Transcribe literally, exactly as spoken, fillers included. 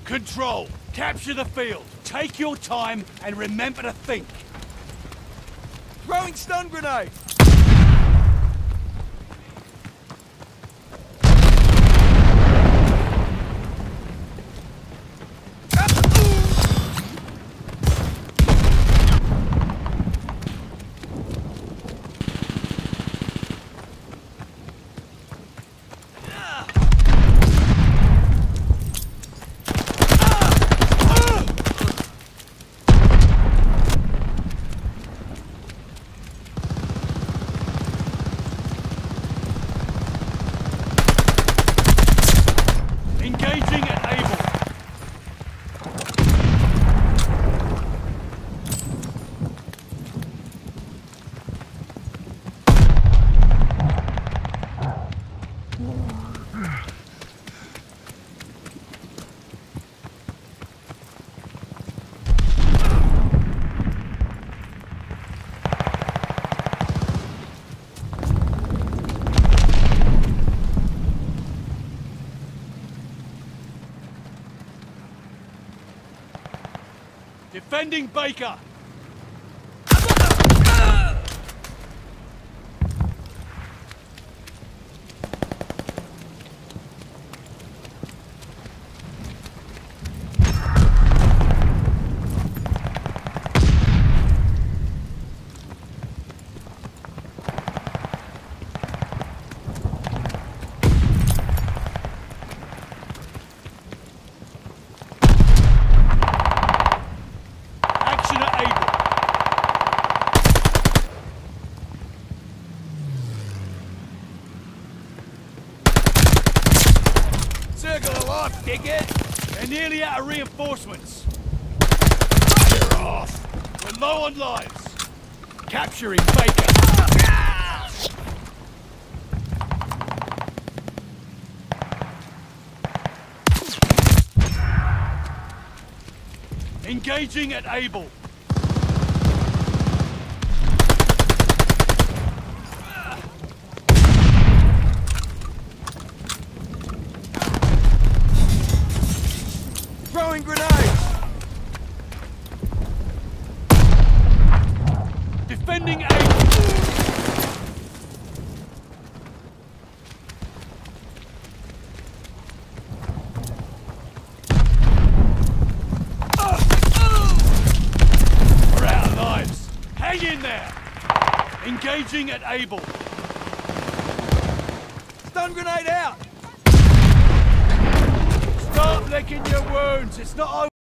Control. Capture the field. Take your time and remember to think. Throwing stun grenade! Engaging at Able. Defending Baker. Circle of life, dickhead! They're nearly out of reinforcements. Fire off! We're low on lives. Capturing Baker. Engaging at Able. Throwing grenades! Defending Able. We're out of lives. Hang in there. Engaging at Able. Stun grenade out! Start licking your wounds. It's not over.